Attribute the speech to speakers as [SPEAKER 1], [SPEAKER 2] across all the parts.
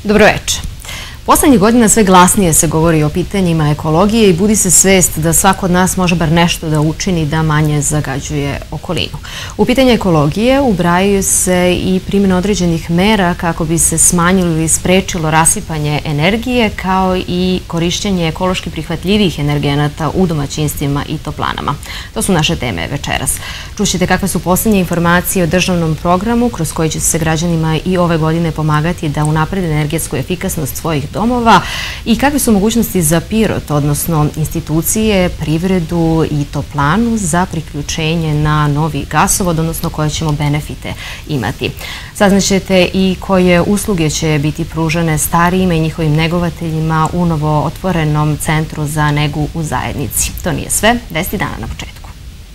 [SPEAKER 1] Dobroveče. Poslednjih godina sve glasnije se govori o pitanjima ekologije i budi se svest da svako od nas može bar nešto da učini da manje zagađuje okolinu. U pitanje ekologije ubrajaju se i primjena određenih mera kako bi se smanjilo ili sprečilo rasipanje energije, kao i korišćenje ekološki prihvatljivih energenata u domaćinstvima i toplanama. To su naše teme večeras. Čućete kakve su poslednje informacije o državnom programu kroz koji će se građanima i ove godine pomagati da unaprede energetsku efikasnost svojih domova i kakve su mogućnosti za Pirot, odnosno institucije, privredu i toplanu za priključenje na novi gasovod, odnosno koje ćemo benefite imati. Saznaćete i koje usluge će biti pružene starijima i njihovim negovateljima u novo otvorenom centru za negu u zajednici. To nije sve, vesti dana na početku.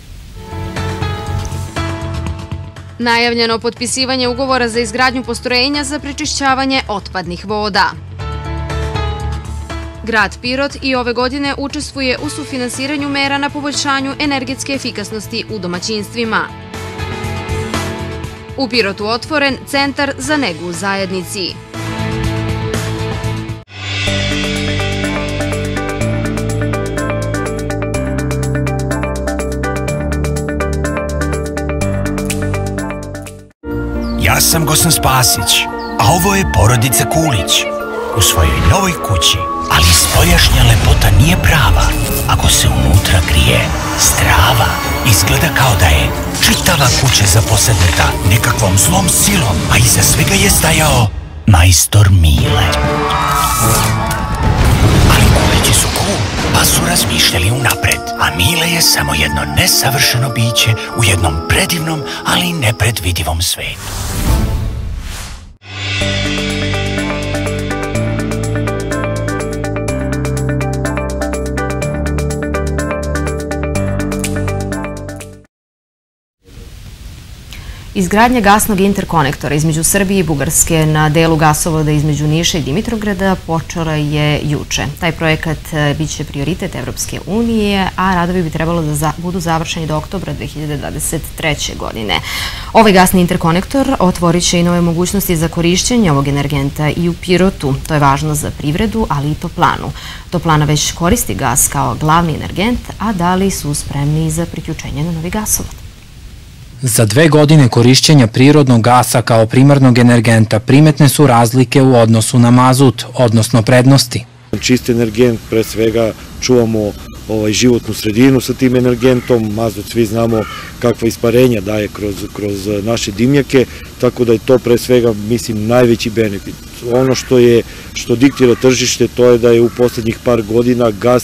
[SPEAKER 2] Najavljeno potpisivanje ugovora za izgradnju postrojenja za prečišćavanje otpadnih voda. Grad Pirot i ove godine učestvuje u sufinansiranju mera na poboljšanju energetske efikasnosti u domaćinstvima. U Pirotu otvoren centar za negu u zajednici.
[SPEAKER 3] Ja sam Gosan Spasić, a ovo je porodica Kulić. U svojoj novoj kući, ali spoljašnja lepota nije prava ako se unutra krije strava. Izgleda kao da je čitava kuća zaposedneta nekakvom zlom silom, a iza svega je stajao majstor Mile. Ali Kulići su cool, pa su razmišljali unapred, a Mile je samo jedno nesavršeno biće u jednom predivnom, ali nepredvidivom svetu.
[SPEAKER 1] Izgradnja gasnog interkonektora između Srbije i Bugarske na delu gasovoda između Niša i Dimitrovgrada počela je juče. Taj projekat biće prioritet Evropske unije, a radovi bi trebalo da budu završeni do oktobra 2023. godine. Ovaj gasni interkonektor otvorit će i nove mogućnosti za korišćenje ovog energenta i u Pirotu. To je važno za privredu, ali i toplanu. Toplana već koristi gas kao glavni energent, a da li su spremni za priključenje na novi gasovod?
[SPEAKER 4] Za 2 godine korišćenja prirodnog gasa kao primarnog energenta primetne su razlike u odnosu na mazut, odnosno prednosti.
[SPEAKER 5] Čist energent, pre svega čuvamo životnu sredinu sa tim energentom, mazut svi znamo kakva isparenja daje kroz naše dimnjake, tako da je to pre svega, mislim, najveći benefit. Ono što diktira tržište, to je da je u poslednjih par godina gas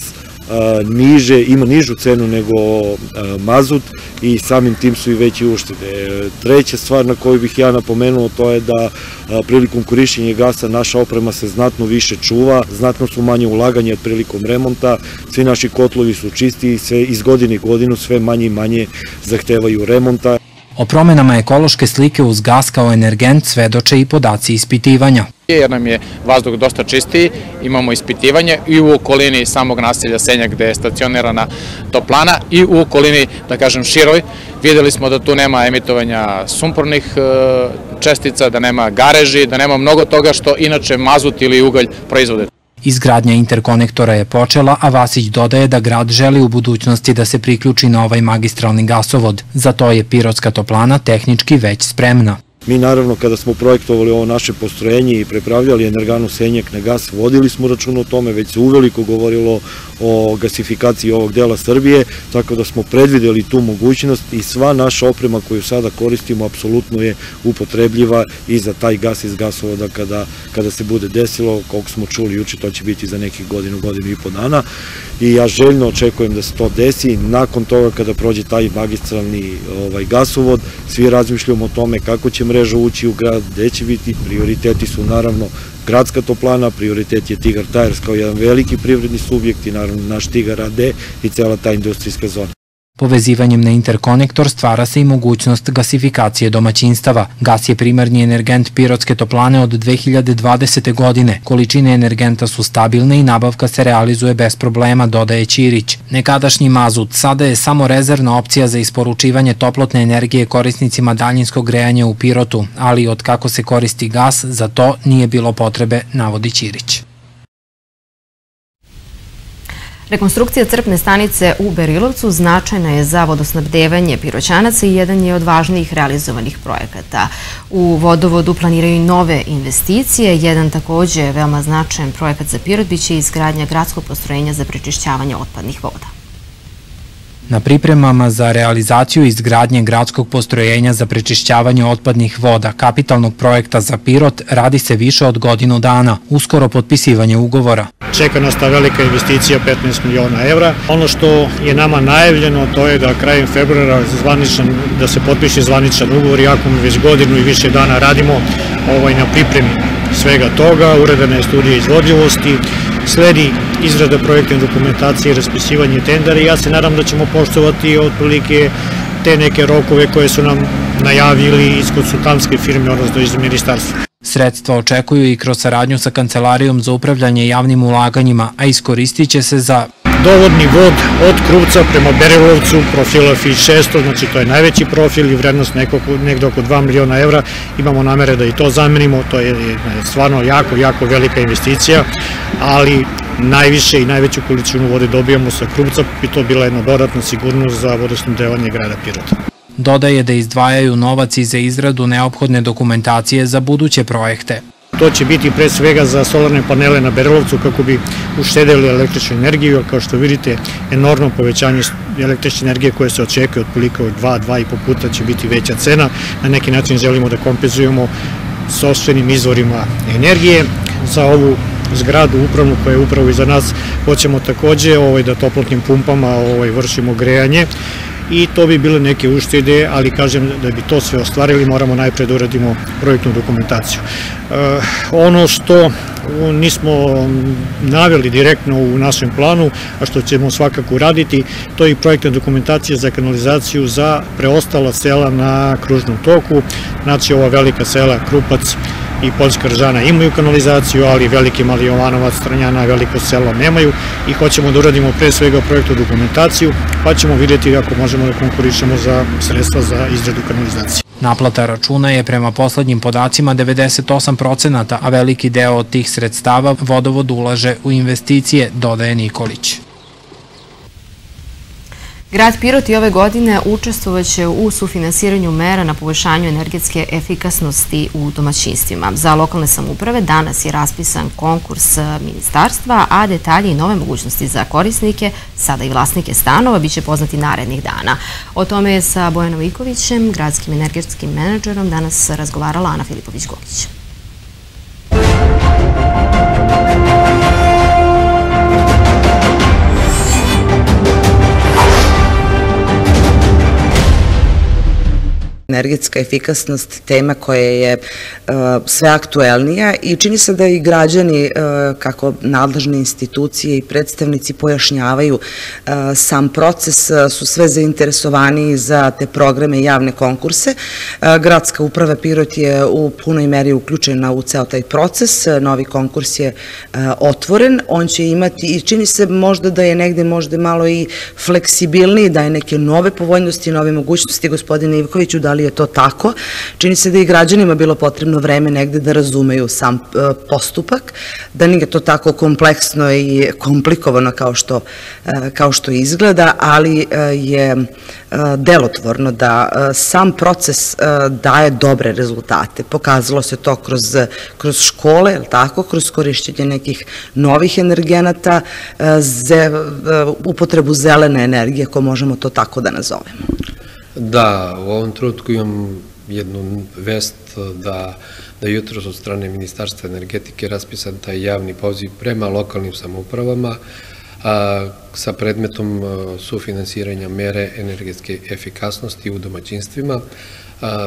[SPEAKER 5] ima nižu cenu nego mazut i samim tim su i veće uštede. Treća stvar na koju bih ja napomenuo, to je da prilikom korišćenja gasa naša oprema se znatno više čuva, znatno su manje ulaganja prilikom remonta, svi naši kotlovi su čisti i sve iz godine u godinu sve manje i manje zahtevaju remonta.
[SPEAKER 4] O promenama ekološke slike uz gas kao energent svedoče i podaci ispitivanja.
[SPEAKER 6] Jer nam je vazduh dosta čistiji, imamo ispitivanje i u okolini samog naselja Senjak gde je stacionirana toplana i u okolini, da kažem, široj. Videli smo da tu nema emitovanja sumpornih čestica, da nema gareži, da nema mnogo toga što inače mazut ili ugalj proizvode.
[SPEAKER 4] Izgradnja interkonektora je počela, a Vasić dodaje da grad želi u budućnosti da se priključi na ovaj magistralni gasovod. Za to je Pirotska toplana tehnički već spremna.
[SPEAKER 5] Mi naravno kada smo projektovali ovo naše postrojenje i prepravljali energanu Senjak na gas, vodili smo račun o tome, već se uveliko govorilo o gasifikaciji ovog dela Srbije, tako da smo predvideli tu mogućnost i sva naša oprema koju sada koristimo apsolutno je upotrebljiva i za taj gas iz gasovoda kada se bude desilo, koliko smo čuli juče, to će biti za nekih godinu i po dana i ja željno očekujem da se to desi. Nakon toga kada prođe taj magistralni gasovod, svi razmišljamo o tome kako će mreža ući u grad, gde će biti, prioriteti su naravno gradska toplana, prioritet je Tigar Tires kao jedan veliki privredni subjekt i naravno naš Tigar AD i cela ta industrijska zona.
[SPEAKER 4] Povezivanjem na interkonektor stvara se i mogućnost gasifikacije domaćinstava. Gas je primarni energent Pirotske toplane od 2020. godine. Količine energenta su stabilne i nabavka se realizuje bez problema, dodaje Ćirić. Nekadašnji mazut sada je samo rezervna opcija za isporučivanje toplotne energije korisnicima daljinskog grejanja u Pirotu, ali od kako se koristi gas, za to nije bilo potrebe, navodi Ćirić.
[SPEAKER 1] Rekonstrukcija crpne stanice u Berilovcu značajna je za vodosnabdevanje Piroćanaca i jedan je od važnijih realizovanih projekata. U vodovodu planiraju i nove investicije. Jedan takođe veoma značajan projekat za Pirot biće izgradnja gradskog postrojenja za prečišćavanje otpadnih voda.
[SPEAKER 4] Na pripremama za realizaciju izgradnje gradskog postrojenja za prečišćavanje otpadnih voda, kapitalnog projekta za Pirot, radi se više od godinu dana. Uskoro potpisivanje ugovora.
[SPEAKER 7] Čeka nas ta velika investicija 15 miliona evra. Ono što je nama najavljeno, to je da krajem februara da se potpiše zvaničan ugovor, iako mi već godinu i više dana radimo na pripremi svega toga. Uredana je studija izvodljivosti, sledi izrada projektne dokumentacije i raspisivanje tendera i ja se nadam da ćemo poštovati otprilike te neke rokove koje su nam najavili iz konsultantske firme, odnosno iz ministarstva.
[SPEAKER 4] Sredstva očekuju i kroz saradnju sa Kancelarijom za upravljanje javnim ulaganjima, a iskoristit će se za
[SPEAKER 7] dovodni vod od Krupca prema Berilovcu, profila FI600, znači to je najveći profil i vrednost nekdo oko 2 miliona evra. Imamo namere da i to zamenimo, to je stvarno jako velika investicija, ali najviše i najveću količinu vode dobijamo sa Krupca i to bila jedna dodatna sigurnost za vodosnabdevanje grada Pirota.
[SPEAKER 4] Dodaje da izdvajaju novac i za izradu neophodne dokumentacije za buduće projekte.
[SPEAKER 7] To će biti pre svega za solarne panele na Berilovcu kako bi uštedeli električnu energiju, kao što vidite enormno povećanje električne energije koje se očekuje otprilike od 2,5 puta će biti veća cena. Na neki način želimo da kompenzujemo sopstvenim izvorima energije. Za ovu zgradu upravnu koja je upravo iza nas hoćemo takođe da toplotnim pumpama vršimo grejanje. I to bi bile neke uštede, ali kažem da bi to sve ostvarili moramo najpre da uradimo projektnu dokumentaciju. Ono što nismo naveli direktno u našem planu, a što ćemo svakako uraditi, to je i projektna dokumentacija za kanalizaciju za preostala sela na kružnom toku. Znači ova velika sela Krupac i Poljska Ržana imaju kanalizaciju, ali Veliki Mali Jovanovac, Stranjana, Veliko selo nemaju i hoćemo da uradimo pre svega projektnu dokumentaciju, pa ćemo vidjeti ako možemo da konkurišemo za sredstva za izradu kanalizacije.
[SPEAKER 4] Naplata računa je prema poslednjim podacima 98%, a veliki deo od tih sredstava vodovod ulaže u investicije, dodaje Nikolić.
[SPEAKER 1] Grad Pirot i ove godine učestvovaće u sufinansiranju mera na poboljšanju energetske efikasnosti u domaćinstvima. Za lokalne samouprave danas je raspisan konkurs ministarstva, a detalji i nove mogućnosti za korisnike, sada i vlasnike stanova, biće poznati narednih dana. O tome je sa Bojanom Ikovićem, gradskim energetskim menadžerom, danas razgovarala Ana Filipović-Gogić.
[SPEAKER 8] Energetska efikasnost tema koja je sve aktuelnija i čini se da i građani, kako nadležne institucije i predstavnici pojašnjavaju sam proces, su sve zainteresovaniji za te programe i javne konkurse. Gradska uprava Pirot je u punoj meri uključena u ceo taj proces, novi konkurs je otvoren, on će imati i čini se možda da je negde možda malo i fleksibilniji, da je neke nove povoljnosti, nove mogućnosti. Gospodine Ivkoviću, da li je to tako? Čini se da i građanima bilo potrebno vreme negde da razumeju sam postupak, da nije to tako kompleksno i komplikovano kao što izgleda, ali je delotvorno da sam proces daje dobre rezultate. Pokazalo se to kroz škole, kroz korišćenje nekih novih energenata, upotrebu zelene energije, ako možemo to tako da nazovemo.
[SPEAKER 9] Da, u ovom trenutku imam jednu vest da jutros od strane Ministarstva energetike raspisan taj javni poziv prema lokalnim samoupravama sa predmetom sufinansiranja mere energetske efikasnosti u domaćinstvima.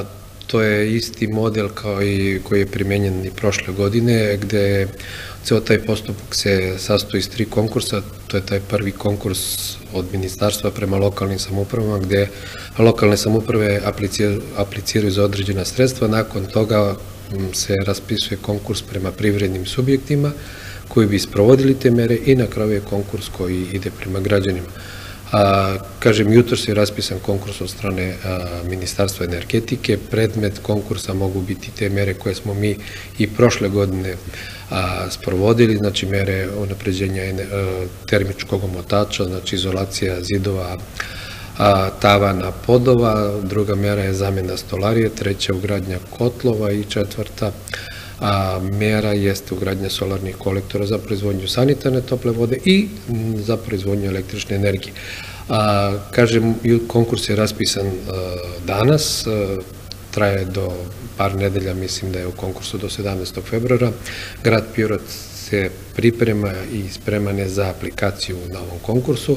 [SPEAKER 9] To je isti model kao i koji je primenjen i prošle godine, gde ceo taj postupak se sastoji iz 3 konkursa. To je taj prvi konkurs od ministarstva prema lokalnim samoupravama, gde lokalne samouprave apliciraju za određena sredstva. Nakon toga se raspisuje konkurs prema privrednim subjektima koji bi sprovodili te mere i na kraju je konkurs koji ide prema građanima. Kažem, jutros je raspisan konkurs od strane Ministarstva energetike. Predmet konkursa mogu biti te mere koje smo mi i prošle godine sprovodili, znači mere unapređenja termičkog omotača, znači izolacija zidova, tavana, podova, druga mera je zamena stolarije, treća ugradnja kotlova i četvrta mera jeste ugradnja solarnih kolektora za proizvodnju sanitarne tople vode i za proizvodnju električne energije. Kažem, konkurs je raspisan danas, traje do par nedelja, mislim da je u konkursu do 17. februara. Grad Pirot se priprema i spreman je za aplikaciju na ovom konkursu.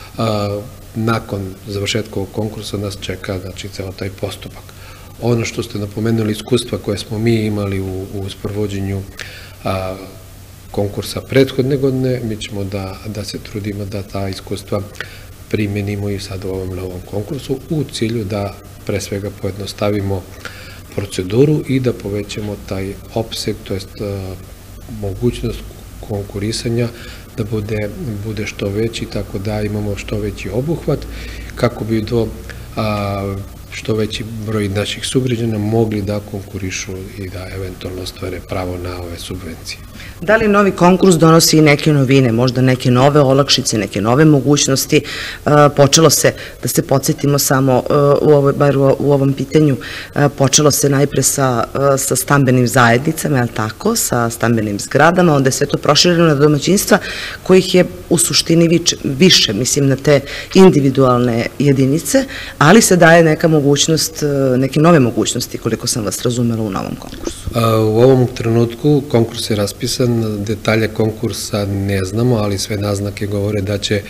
[SPEAKER 9] Nakon završetka ovog konkursa nas čeka, znači, ceo taj postupak. Ono što ste napomenuli, iskustva koje smo mi imali u sprovođenju konkursa prethodne godine, mi ćemo da se trudimo da ta iskustva primenimo i sad u ovom novom konkursu u cilju da pre svega pojednostavimo proceduru i da povećamo taj opseg, to jest mogućnost konkurisanja da bude što veći, tako da imamo što veći obuhvat, kako bi što veći broj naših sugrađana mogli da konkurišu i da eventualno ostvare pravo na ove subvencije.
[SPEAKER 8] Da li novi konkurs donosi i neke novine, možda neke nove olakšice, neke nove mogućnosti? Počelo se, da se podsjetimo samo, bar u ovom pitanju, počelo se najpre sa stambenim zajednicama, tako, sa stambenim zgradama, onda je sve to prošireno na domaćinstva kojih je u suštini više, mislim, na te individualne jedinice, ali se daje neka mogućnost, neke nove mogućnosti, koliko sam vas razumela, u novom konkursu.
[SPEAKER 9] U ovom trenutku konkurs je raspisan, detalje konkursa ne znamo, ali sve naznake govore da će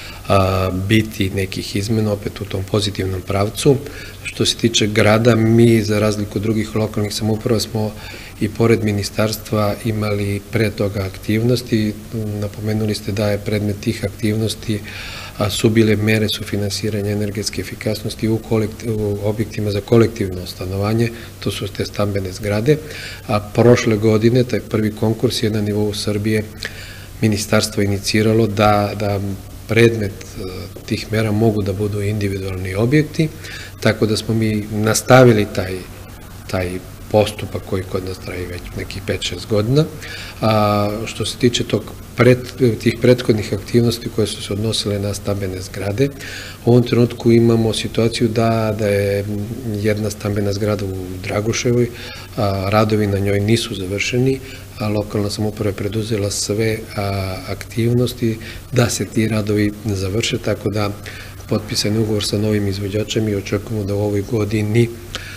[SPEAKER 9] biti nekih izmena opet u tom pozitivnom pravcu. Što se tiče grada, mi za razliku od drugih lokalnih samouprava smo i pored ministarstva imali pre toga aktivnosti. Napomenuli ste da je predmet tih aktivnosti su bile mere sufinansiranja energetske efikasnosti u objektima za kolektivno stanovanje, to su te stambene zgrade. A prošle godine, taj prvi konkurs je na nivou Srbije ministarstvo iniciralo da predmet tih mera mogu da budu individualni objekti, tako da smo mi nastavili taj postupak koji kod nas traje već nekih 5-6 godina. Što se tiče tih prethodnih aktivnosti koje su se odnosile na stambene zgrade, u ovom trenutku imamo situaciju da je jedna stambena zgrada u Draguševoj, radovi na njoj nisu završeni, a lokalna samouprava je preduzela sve aktivnosti da se ti radovi završe, tako da potpisan ugovor sa novim izvođačem i očekujemo da u ovoj godini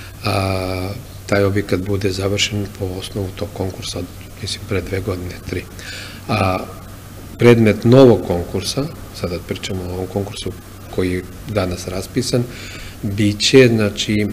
[SPEAKER 9] taj objekat bude završen po osnovu tog konkursa, mislim, pre 2 godine, 3. Predmet novog konkursa, sada pričamo o ovom konkursu koji je danas raspisan, bit će, znači,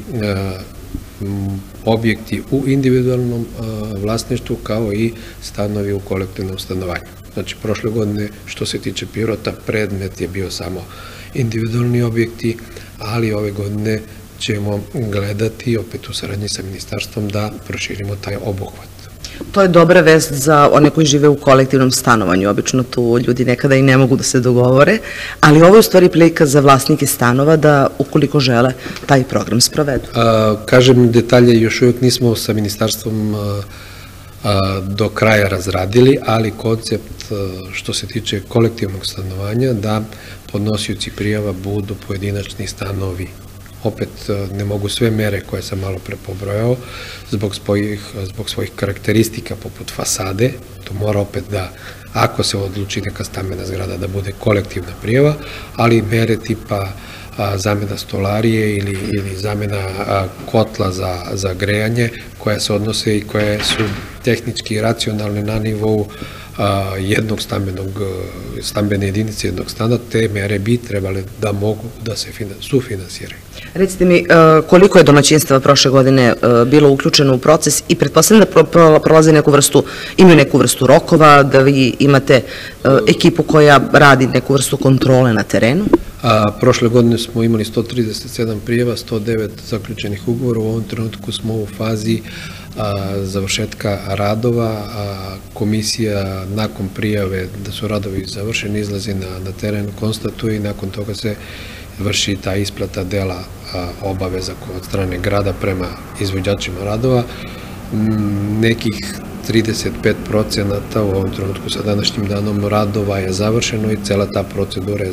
[SPEAKER 9] objekti u individualnom vlasništvu kao i stanovi u kolektivnom stanovanju. Znači, prošle godine, što se tiče Pirota, predmet je bio samo individualni objekti, ali ove godine ćemo gledati opet u saradnji sa ministarstvom da proširimo taj obuhvat.
[SPEAKER 8] To je dobra vest za one koji žive u kolektivnom stanovanju. Obično tu ljudi nekada i ne mogu da se dogovore, ali ovo je u stvari prilika za vlasnike stanova da, ukoliko žele, taj program sprovedu.
[SPEAKER 9] Kažem, detalje još uvijek nismo sa ministarstvom do kraja razradili, ali koncept što se tiče kolektivnog stanovanja da podnosioci prijava budu pojedinačni stanovi. Opet ne mogu sve mere koje sam malo pre pobrojao zbog svojih karakteristika poput fasade, to mora opet da, ako se odluči neka stambena zgrada, da bude kolektivna prijava, ali mere tipa zamena stolarije ili zamena kotla za grejanje, koje se odnose i koje su tehnički racionalne na nivou stambene jedinice jednog stana, te mere bi trebale da mogu da se sufinansiraju.
[SPEAKER 8] Recite mi, koliko je domaćinstava prošle godine bilo uključeno u proces i pretpostavljam da prolaze imaju neku vrstu rokova, da vi imate ekipu koja radi neku vrstu kontrole na terenu?
[SPEAKER 9] Prošle godine smo imali 137 prijava, 109 zaključenih ugovora, u ovom trenutku smo u fazi završetka radova, komisija nakon prijave da su radovi završeni izlazi na teren, konstatuje i nakon toga se vrši ta isplata dela obaveza od strane grada prema izvođačima radova. Nekih 35% u ovom trenutku sa današnjim danom radova je završeno i cela ta procedura je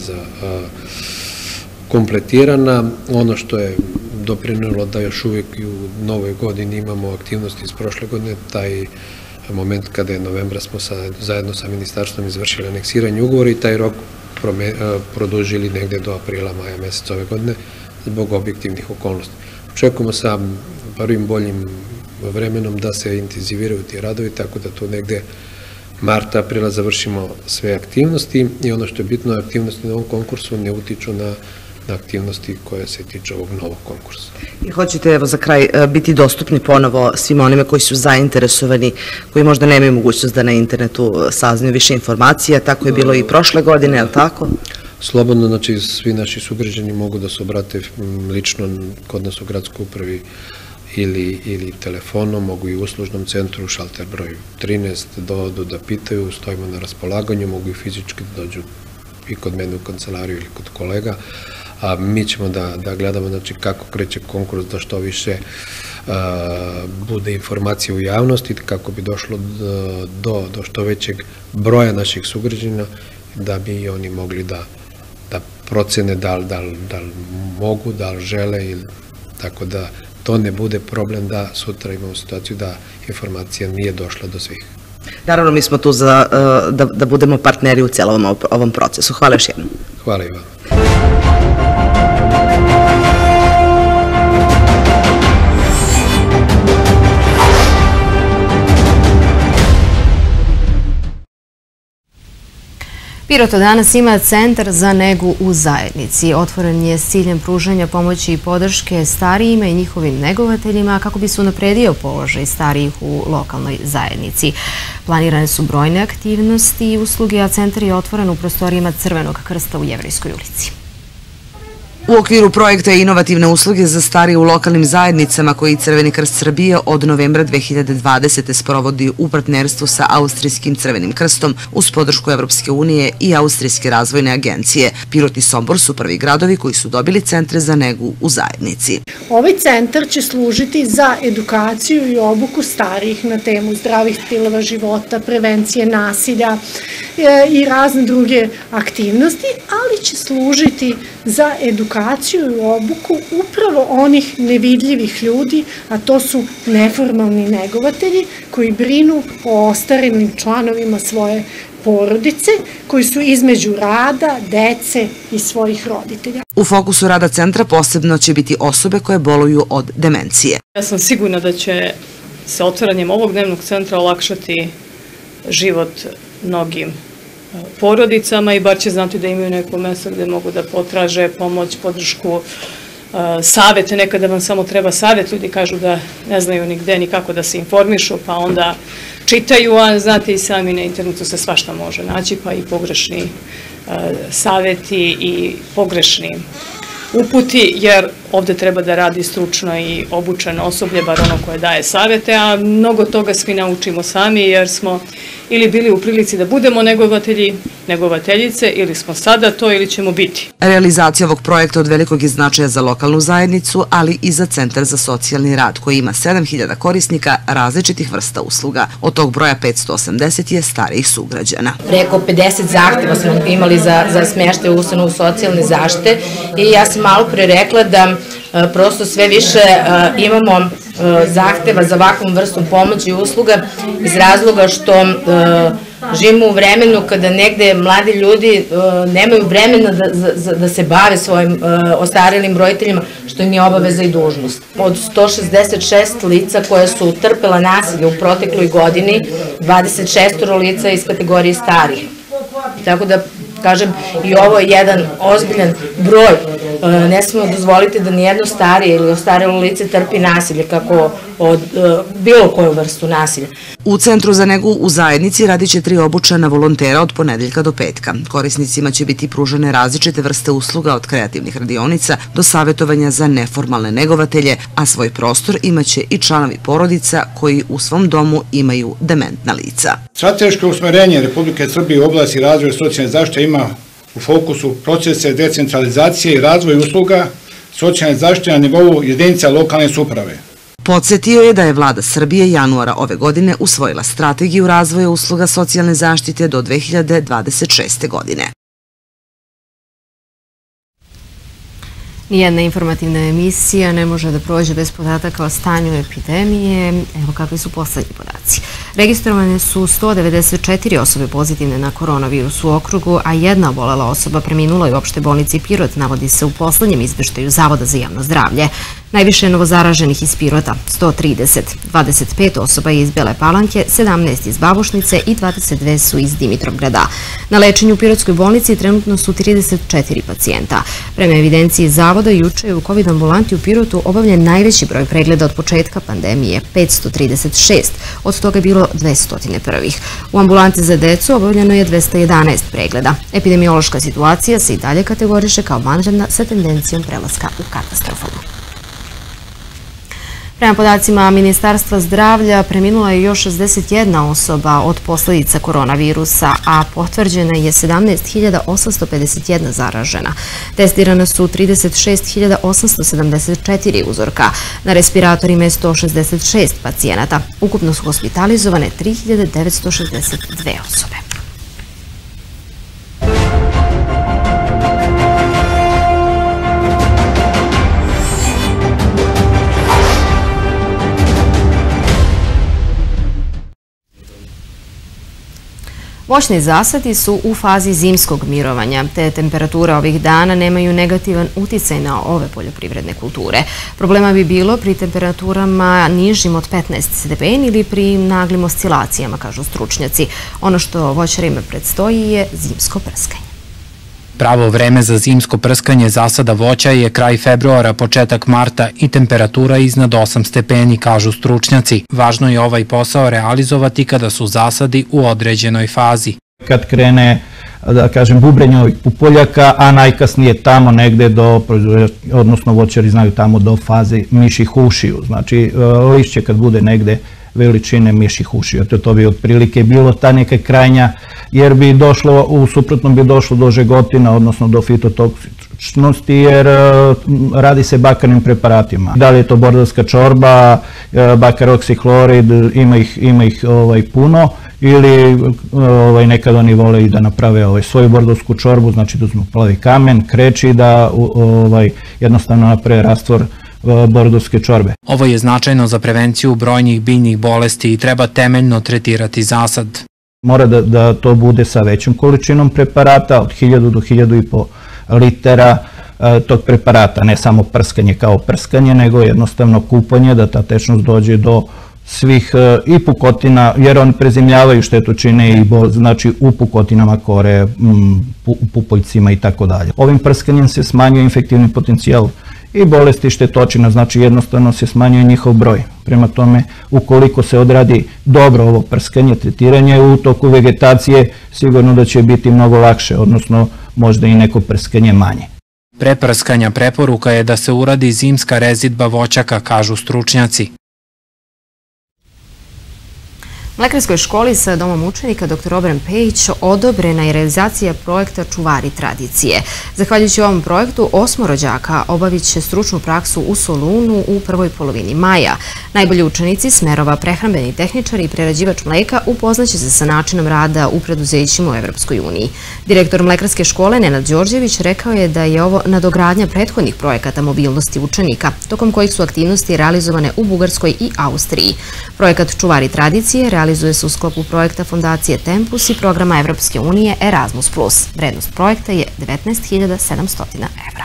[SPEAKER 9] kompletirana. Ono što je doprinelo da još uvijek i u novoj godini imamo aktivnosti iz prošle godine, taj moment kada je novembra smo zajedno sa ministarstvom izvršili aneksiranje ugovora i taj rok produžili negde do aprila, maja meseca ove godine zbog objektivnih okolnosti. Očekujemo sa prvim boljim vremenom da se intenziviraju ti radovi, tako da tu negde marta, aprila završimo sve aktivnosti i ono što je bitno, aktivnosti na ovom konkursu ne utiču na aktivnosti koje se tiču ovog novog konkursa.
[SPEAKER 8] I hoćete, evo za kraj, biti dostupni ponovo svima onima koji su zainteresovani, koji možda nemaju mogućnost da na internetu saznaju više informacija, tako je bilo i prošle godine, je li tako?
[SPEAKER 9] Slobodno, znači svi naši sugrađani mogu da se obrate lično kod nas u gradskoj upravi ili telefonom, mogu i u uslužnom centru, šalter broj 13, dođu da pitaju, stojimo na raspolaganju, mogu i fizički da dođu i kod mene u kancelariju ili kod kolega, a mi ćemo da gledamo kako kreće konkurs, da što više bude informacije u javnosti, kako bi došlo do što većeg broja naših sugrađana, da bi i oni mogli da procene da li mogu, da li žele, tako da to ne bude problem da sutra imamo situaciju da informacija nije došla do svih.
[SPEAKER 8] Naravno, mi smo tu da budemo partneri u celom ovom procesu. Hvala još jednom.
[SPEAKER 9] Hvala i vam.
[SPEAKER 1] Pirot danas ima centar za negu u zajednici. Otvoren je s ciljem pružanja pomoći i podrške starijima i njihovim negovateljima kako bi se unapredio položaj starijih u lokalnoj zajednici. Planirane su brojne aktivnosti i usluge, a centar je otvoren u prostorijama Crvenog krsta u Jevrejskoj ulici.
[SPEAKER 8] U okviru projekta Inovativne usluge za starije u lokalnim zajednicama koji Crveni krst Srbije od novembra 2020. sprovodi u partnerstvu sa Austrijskim Crvenim krstom uz podršku Evropske unije i Austrijske razvojne agencije. Pirot i Sombor su prvi gradovi koji su dobili centre za negu u zajednici.
[SPEAKER 10] Ovaj centar će služiti za edukaciju i obuku starijih na temu zdravih stilova života, prevencije nasilja i razne druge aktivnosti, ali će služiti za edukaciju i obuku upravo onih nevidljivih ljudi, a to su neformalni negovatelji koji brinu o ostarelim članovima svoje porodice, koji su između rada, dece i svojih roditelja.
[SPEAKER 8] U fokusu rada centra posebno će biti osobe koje boluju od demencije.
[SPEAKER 11] Ja sam sigurna da će se otvaranjem ovog dnevnog centra olakšati život mnogim porodicama i bar će znati da imaju neko mesto gde mogu da potraže pomoć, podršku, savete. Nekada vam samo treba savet, ljudi kažu da ne znaju ni gde ni kako da se informišu, pa onda čitaju, a znate i sami na internetu se svašta može naći, pa i pogrešni saveti i pogrešni uputi, jer ovde treba da radi stručno i obučeno osoblje, bar ono koje daje savete, a mnogo toga svi naučimo sami jer smo ili bili u prilici da budemo negovatelji, negovateljice, ili smo sada to ili ćemo biti.
[SPEAKER 8] Realizacija ovog projekta od velikog je značaja za lokalnu zajednicu, ali i za Centar za socijalni rad koji ima 7000 korisnika različitih vrsta usluga. Od tog broja 580 je starijih sugrađana.
[SPEAKER 12] Preko 50 zahteva smo imali za smještaj u ustanovu socijalne zaštite i ja sam malo pre rekla da prosto sve više imamo zahteva za ovakvom vrstom pomoći i usluga iz razloga što Živimo u vremenu kada negde mladi ljudi nemaju vremena da se bave svojim ostarilim roditeljima, što im je obaveza i dužnost. Od 166 lica koja su trpela nasilje u protekloj godini, 26 lica iz kategorije starih. Tako da, kažem, i ovo je jedan ozbiljan broj. Ne smemo dozvoliti da nijedno starije ili ostarelo lice trpi nasilje, kako od bilo koju vrstu nasilja.
[SPEAKER 8] U Centru za negu u zajednici radit će 3 obučena volontera od ponedeljka do petka. Korisnicima će biti pružene različite vrste usluga od kreativnih radionica do savjetovanja za neformalne negovatelje, a svoj prostor imaće i članovi porodica koji u svom domu imaju dementna lica.
[SPEAKER 13] Strateško usmerenje Republike Srbije u oblasti razvoja socijalne zaštite ima u fokusu procese decentralizacije i razvoja usluga socijalne zaštite na nivou jedinica lokalne samouprave.
[SPEAKER 8] Podsjetio je da je Vlada Srbije januara ove godine usvojila strategiju razvoja usluga socijalne zaštite do 2026. godine.
[SPEAKER 1] Nijedna informativna emisija ne može da prođe bez podataka o stanju epidemije. Evo kakvi su poslednji podaci. Registrovane su 194 osobe pozitivne na koronavirus u okrugu, a jedna obolela osoba preminula je u opšte bolnici Pirot, navodi se u poslednjem izveštaju Zavoda za javno zdravlje. Najviše je novozaraženih iz Pirota, 130, 25 osoba je iz Bele Palanke, 17 iz Babušnice i 22 su iz Dimitrovgrada. Na lečenju u Pirotskoj bolnici trenutno su 34 pacijenta. Prema evidenciji Zavoda, juče je u COVID ambulanti u Pirotu obavljen najveći broj pregleda od početka pandemije, 536, od toga je bilo 200 prvih. U ambulanti za decu obavljeno je 211 pregleda. Epidemiološka situacija se i dalje kategoriše kao vanredna sa tendencijom prelaska u katastrofalnu. Prema podacima Ministarstva zdravlja, preminula je još 61 osoba od posledica koronavirusa, a potvrđena je 17.851 zaražena. Testirana su 36.874 uzorka. Na respiratorima je 166 pacijenata. Ukupno su hospitalizovane 3.962 osobe. Voćni zasadi su u fazi zimskog mirovanja, te temperature ovih dana nemaju negativan uticaj na ove poljoprivredne kulture. Problema bi bilo pri temperaturama nižim od 15 stepeni ili pri naglim oscilacijama, kažu stručnjaci. Ono što voćarima predstoji je zimsko prskanje.
[SPEAKER 4] Pravo vreme za zimsko prskanje zasada voća je kraj februara, početak marta i temperatura iznad 8 stepeni, kažu stručnjaci. Važno je ovaj posao realizovati kada su zasadi u određenoj fazi.
[SPEAKER 14] Kad krene, da kažem, bubrenje pupoljaka, a najkasnije tamo negde do, odnosno voćari znaju tamo do faze miših ušiju. Znači, lišće kad bude negde veličine miših ušiju. To bi otprilike bilo ta neka krajnja, jer bi došlo, u suprotnom bi došlo do žegotina, odnosno do fitotoksičnosti, jer radi se bakarnim preparatima. Da li je to bordovska čorba, bakar oksihlorid, ima ih puno, ili nekad oni vole i da naprave svoju bordovsku čorbu, znači da uzmu plavi kamen, kreči i da jednostavno naprave rastvor bordovske čorbe.
[SPEAKER 4] Ovo je značajno za prevenciju brojnih biljnih bolesti i treba temeljno tretirati zasad.
[SPEAKER 14] Mora da to bude sa većom količinom preparata, od 1000 do 1500 litera tog preparata, ne samo prskanje kao prskanje, nego jednostavno kupanje, da ta tečnost dođe do svih i pukotina, jer oni prezimljavaju štetočine i znači u pukotinama kore, pupoljcima i tako dalje. Ovim prskanjem se smanjuje infektivni potencijal i bolesti štetočina, znači jednostavno se smanjuje njihov broj. Prema tome, ukoliko se odradi dobro ovo prskanje, tretiranje u toku vegetacije, sigurno da će biti mnogo lakše, odnosno možda i neko prskanje manje.
[SPEAKER 4] Pre prskanja preporuka je da se uradi zimska rezidba voćaka, kažu stručnjaci.
[SPEAKER 1] Mlekarskoj školi sa domom učenika dr. Obren Pejić odobrena je realizacija projekta Čuvari tradicije. Zahvaljujući ovom projektu, 8 rođaka obavit će stručnu praksu u Solunu u prvoj polovini maja. Najbolji učenici smerova prehrambeni tehničar i prerađivač mleka upoznaće se sa načinom rada u preduzećima u Evropskoj uniji. Direktor Mlekarske škole Nenad Đorđević rekao je da je ovo nadogradnja prethodnih projekata mobilnosti učenika, tokom kojih su aktivnosti realizovane u Bugarskoj i Austriji. Projekat Čuvari tradicije realizovan realizuje se u sklopu projekta Fondacije Tempus i programa Evropske unije Erasmus+. Vrednost projekta je 19.700 evra.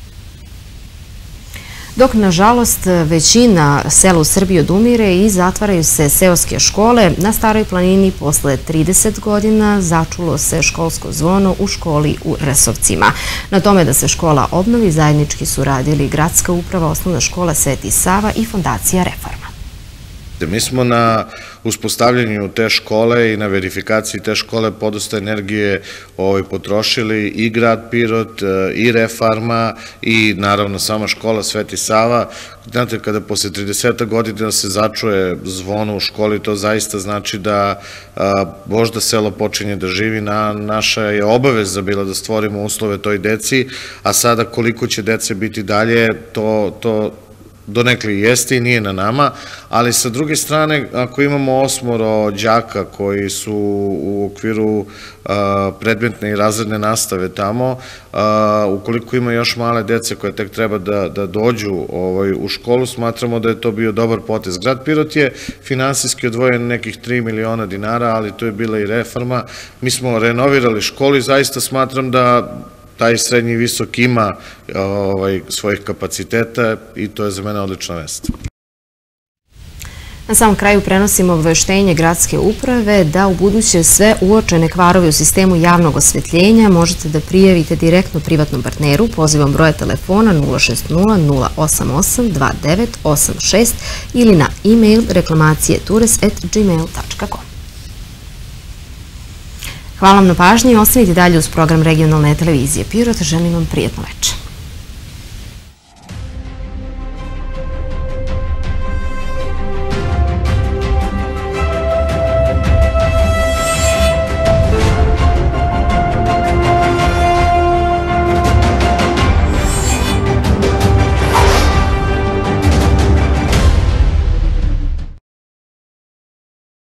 [SPEAKER 1] Dok, nažalost, većina sela u Srbiji odumire i zatvaraju se seoske škole, na Staroj planini posle 30 godina začulo se školsko zvono u školi u Resovcima. Na tome da se škola obnovi zajednički su radili Gradska uprava, Osnovna škola Sveti Sava i Fondacija Reforma.
[SPEAKER 15] Mi smo na uspostavljanju te škole i na verifikaciji te škole podosta energije potrošili i grad Pirot, i Reforma i naravno sama škola Sveti Sava. Znate, kada posle 30 godina se začuje zvono u školi, to zaista znači da možda selo počinje da živi. Naša je obaveza bila da stvorimo uslove toj deci, a sada koliko će dece biti dalje, to donekli jeste i nije na nama, ali sa druge strane, ako imamo 8 đaka koji su u okviru predmetne i razredne nastave tamo, ukoliko ima još male dece koje tek treba da dođu u školu, smatramo da je to bio dobar potez. Grad Pirot je finansijski odvojen nekih 3 miliona dinara, ali to je bila i Reforma. Mi smo renovirali školu i zaista smatram da taj srednji i visok ima svojih kapaciteta i to je za mene odlična vest.
[SPEAKER 1] Na samom kraju prenosimo obaveštenje Gradske uprave da u buduće sve uočene kvarove u sistemu javnog osvetljenja možete da prijavite direktno privatnom partneru pozivom broja telefona 060 088 2986 ili na e-mail reklamacije.tures@gmail.com. Hvala vam na pažnji i ostanite dalje uz program regionalne televizije Pirot. Želim vam prijatno večer.